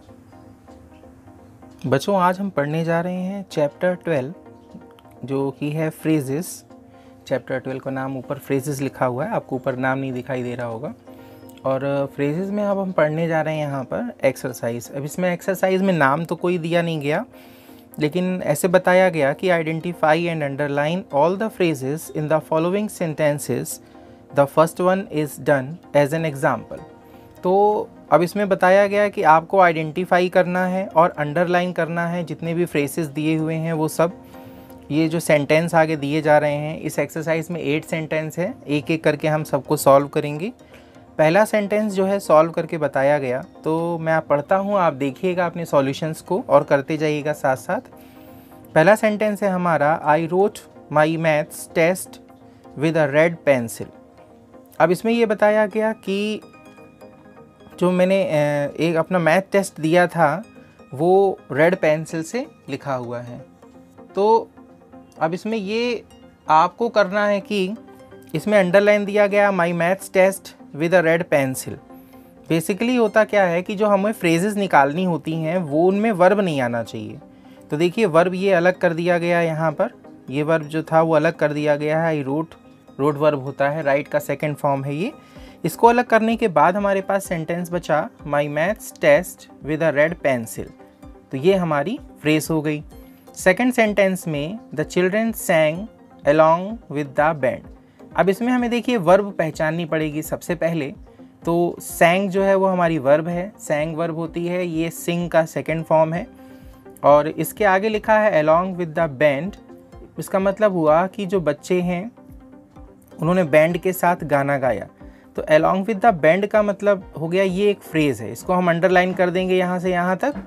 बच्चों, आज हम पढ़ने जा रहे हैं चैप्टर 12 जो कि है फ्रेजेस। चैप्टर 12 का नाम ऊपर फ्रेजेस लिखा हुआ है, आपको ऊपर नाम नहीं दिखाई दे रहा होगा। और फ्रेजेस में अब हम पढ़ने जा रहे हैं यहाँ पर एक्सरसाइज। अब इसमें एक्सरसाइज में नाम तो कोई दिया नहीं गया, लेकिन ऐसे बताया गया कि identify and underline all the phrases in the following sentences, the first one is done as an example. तो अब इसमें बताया गया कि आपको आइडेंटिफाई करना है और अंडरलाइन करना है जितने भी फ्रेजेस दिए हुए हैं वो सब। ये जो सेंटेंस आगे दिए जा रहे हैं, इस एक्सरसाइज में 8 सेंटेंस है, एक एक करके हम सबको सॉल्व करेंगे। पहला सेंटेंस जो है सॉल्व करके बताया गया, तो मैं पढ़ता हूँ, आप देखिएगा अपने सॉल्यूशंस को और करते जाइएगा साथ साथ। पहला सेंटेंस है हमारा, I wrote my maths test with a red pencil. अब इसमें ये बताया गया कि जो मैंने एक अपना मैथ टेस्ट दिया था वो रेड पेंसिल से लिखा हुआ है। तो अब इसमें ये आपको करना है कि इसमें अंडरलाइन दिया गया my maths test with a red pencil. Basically होता क्या है कि जो हमें फ्रेजेस निकालनी होती हैं वो उनमें वर्ब नहीं आना चाहिए। तो देखिए वर्ब ये अलग कर दिया गया है, यहाँ पर ये वर्ब जो था वो अलग कर दिया गया है। आई रोट वर्ब होता है, राइट का सेकेंड फॉर्म है ये। इसको अलग करने के बाद हमारे पास सेंटेंस बचा my maths test with a red pencil. तो ये हमारी फ्रेज हो गई। सेकेंड सेंटेंस में the children sang along with the band. अब इसमें हमें देखिए वर्ब पहचाननी पड़ेगी सबसे पहले। तो सैंग जो है वो हमारी वर्ब है, सैंग वर्ब होती है, ये सिंग का सेकेंड फॉर्म है। और इसके आगे लिखा है अलोंग विद द बैंड। इसका मतलब हुआ कि जो बच्चे हैं उन्होंने बैंड के साथ गाना गाया। तो अलोंग विद द बैंड का मतलब हो गया ये एक फ्रेज है, इसको हम अंडरलाइन कर देंगे यहाँ से यहाँ तक।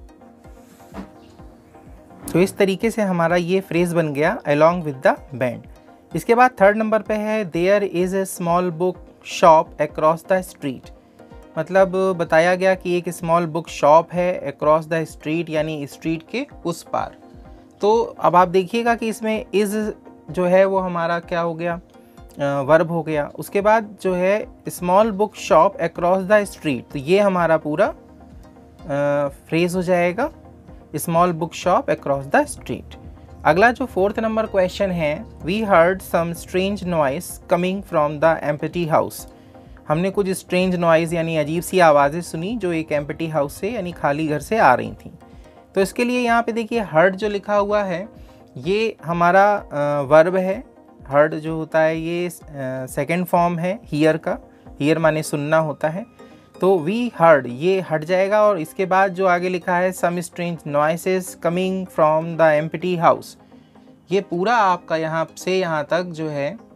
तो इस तरीके से हमारा ये फ्रेज बन गया अलोंग विद द बैंड। इसके बाद थर्ड नंबर पे है there is a small book shop across the street. मतलब बताया गया कि एक स्मॉल बुक शॉप है अक्रॉस द स्ट्रीट, यानी स्ट्रीट के उस पार। तो अब आप देखिएगा कि इसमें इज़ जो है वो हमारा क्या हो गया, वर्ब हो गया। उसके बाद जो है small book shop across the street, तो ये हमारा पूरा फ्रेज हो जाएगा, small book shop across the street. अगला जो फोर्थ नंबर क्वेश्चन है, we heard some strange noise coming from the empty house. हमने कुछ स्ट्रेंज नॉइज़ यानी अजीब सी आवाज़ें सुनी जो एक एम्प्टी हाउस से यानी खाली घर से आ रही थी। तो इसके लिए यहाँ पे देखिए हर्ड जो लिखा हुआ है ये हमारा वर्ब है। हर्ड जो होता है ये सेकेंड फॉर्म है हियर का, हियर माने सुनना होता है। तो वी हर्ड ये हट जाएगा और इसके बाद जो आगे लिखा है some strange noises coming from the empty house, ये पूरा आपका यहाँ से यहाँ तक जो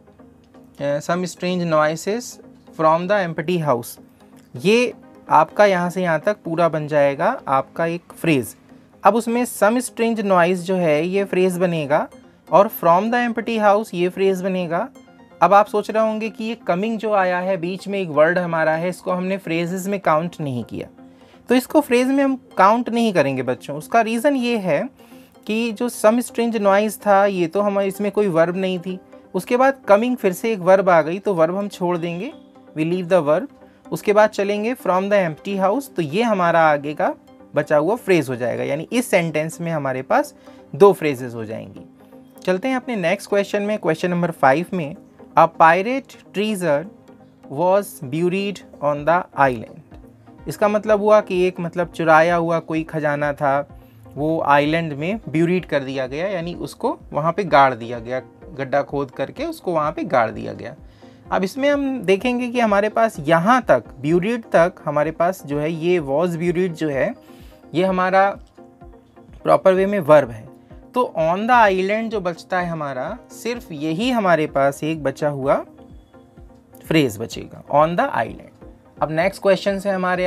है some strange noises from the empty house, ये आपका यहाँ से यहाँ तक पूरा बन जाएगा आपका एक फ्रेज़। अब उसमें सम स्ट्रेंज नॉइस जो है ये फ्रेज़ बनेगा और फ्रॉम द एम्प्टी हाउस ये फ्रेज़ बनेगा। अब आप सोच रहे होंगे कि ये कमिंग जो आया है बीच में एक वर्ड हमारा है, इसको हमने फ्रेजेस में काउंट नहीं किया। तो इसको फ्रेज में हम काउंट नहीं करेंगे बच्चों। उसका रीज़न ये है कि जो सम स्ट्रेंज नॉइज़ था ये तो हम इसमें कोई वर्ब नहीं थी। उसके बाद कमिंग फिर से एक वर्ब आ गई, तो वर्ब हम छोड़ देंगे, वी लीव द वर्ब। उसके बाद चलेंगे फ्रॉम द एम्प्टी हाउस, तो ये हमारा आगे का बचा हुआ फ्रेज हो जाएगा। यानी इस सेंटेंस में हमारे पास 2 फ्रेजेस हो जाएंगी। चलते हैं अपने नेक्स्ट क्वेश्चन में, क्वेश्चन नंबर 5 में। A pirate treasure was buried on the island। इसका मतलब हुआ कि एक मतलब चुराया हुआ कोई खजाना था वो आइलैंड में ब्यूरीड कर दिया गया, यानी उसको वहाँ पे गाड़ दिया गया, गड्ढा खोद करके उसको वहाँ पे गाड़ दिया गया। अब इसमें हम देखेंगे कि हमारे पास यहाँ तक ब्यूरीड तक हमारे पास जो है ये was buried जो है ये हमारा प्रॉपर वे में वर्ब है। तो ऑन द आइलैंड जो बचता है हमारा, सिर्फ यही हमारे पास एक बचा हुआ फ्रेज बचेगा, ऑन द आइलैंड। अब नेक्स्ट क्वेश्चन से हमारे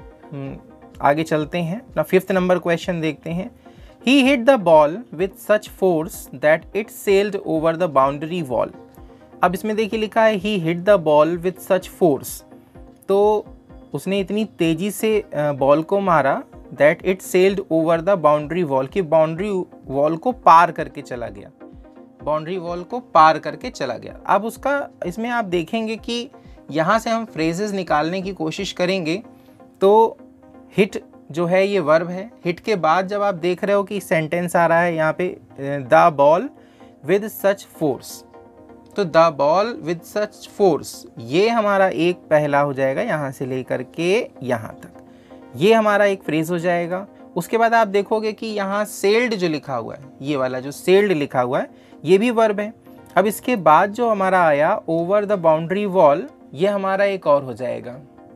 आगे चलते हैं, अपना 5th नंबर क्वेश्चन देखते हैं। He hit the ball with such force that it sailed over the boundary wall. अब इसमें देखिए लिखा है he hit the ball with such force, तो उसने इतनी तेजी से बॉल को मारा that it sailed over the boundary wall, की बाउंड्री वॉल को पार करके चला गया, बाउंड्री वॉल को पार करके चला गया। अब उसका इसमें आप देखेंगे कि यहाँ से हम फ्रेजेस निकालने की कोशिश करेंगे। तो हिट जो है ये वर्ब है। हिट के बाद जब आप देख रहे हो कि सेंटेंस आ रहा है यहाँ पे the ball with such force, तो the ball with such force ये हमारा एक पहला हो जाएगा यहाँ से लेकर के यहाँ तक, ये हमारा एक फ्रेज हो जाएगा। उसके बाद आप देखोगे कि यहाँ सेल्ड जो लिखा हुआ है, ये वाला जो सेल्ड लिखा हुआ है ये भी वर्ब है। अब इसके बाद जो हमारा आया ओवर द बाउंड्री वॉल, ये हमारा एक और हो जाएगा।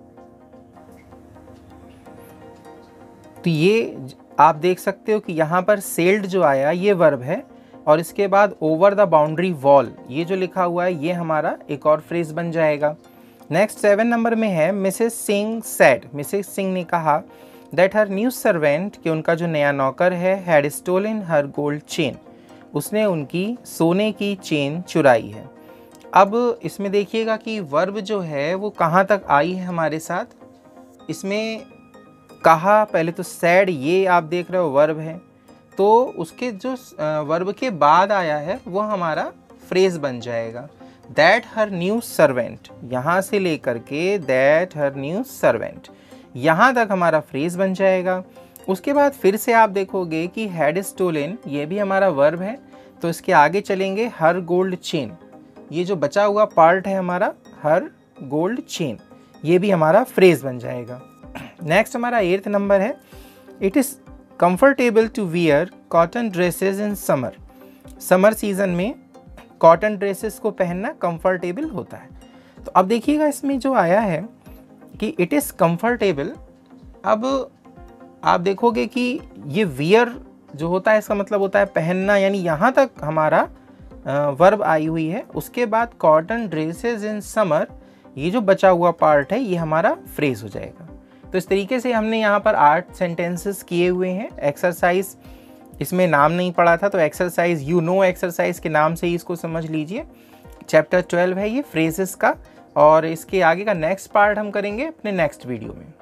तो ये आप देख सकते हो कि यहाँ पर सेल्ड जो आया ये वर्ब है, और इसके बाद ओवर द बाउंड्री वॉल ये जो लिखा हुआ है ये हमारा एक और फ्रेज बन जाएगा। नेक्स्ट 7 नंबर में है Mrs Singh said, Mrs Singh ने कहा दैट हर न्यू सर्वेंट, कि उनका जो नया नौकर है, had stolen her gold chain, उसने उनकी सोने की चेन चुराई है। अब इसमें देखिएगा कि वर्ब जो है वो कहाँ तक आई है हमारे साथ। इसमें कहा, पहले तो सैड ये आप देख रहे हो वर्ब है, तो उसके जो वर्ब के बाद आया है वो हमारा फ्रेज बन जाएगा। दैट हर न्यू सर्वेंट, यहाँ से लेकर के दैट हर न्यू सर्वेंट यहाँ तक हमारा फ्रेज बन जाएगा। उसके बाद फिर से आप देखोगे कि हैड स्टोलन ये भी हमारा वर्ब है, तो इसके आगे चलेंगे हर गोल्ड चेन, ये जो बचा हुआ पार्ट है हमारा हर गोल्ड चेन, ये भी हमारा फ्रेज बन जाएगा। नेक्स्ट हमारा 8th नंबर है it is comfortable to wear cotton dresses in summer, summer season में कॉटन ड्रेसेस को पहनना कंफर्टेबल होता है। तो अब देखिएगा इसमें जो आया है कि इट इज़ कंफर्टेबल, अब आप देखोगे कि ये वियर जो होता है इसका मतलब होता है पहनना, यानी यहाँ तक हमारा वर्ब आई हुई है। उसके बाद कॉटन ड्रेसेस इन समर, ये जो बचा हुआ पार्ट है ये हमारा फ्रेज हो जाएगा। तो इस तरीके से हमने यहाँ पर 8 सेंटेंसेस किए हुए हैं। एक्सरसाइज इसमें नाम नहीं पड़ा था, तो एक्सरसाइज एक्सरसाइज के नाम से ही इसको समझ लीजिए। चैप्टर 12 है ये फ्रेजेस का, और इसके आगे का नेक्स्ट पार्ट हम करेंगे अपने नेक्स्ट वीडियो में।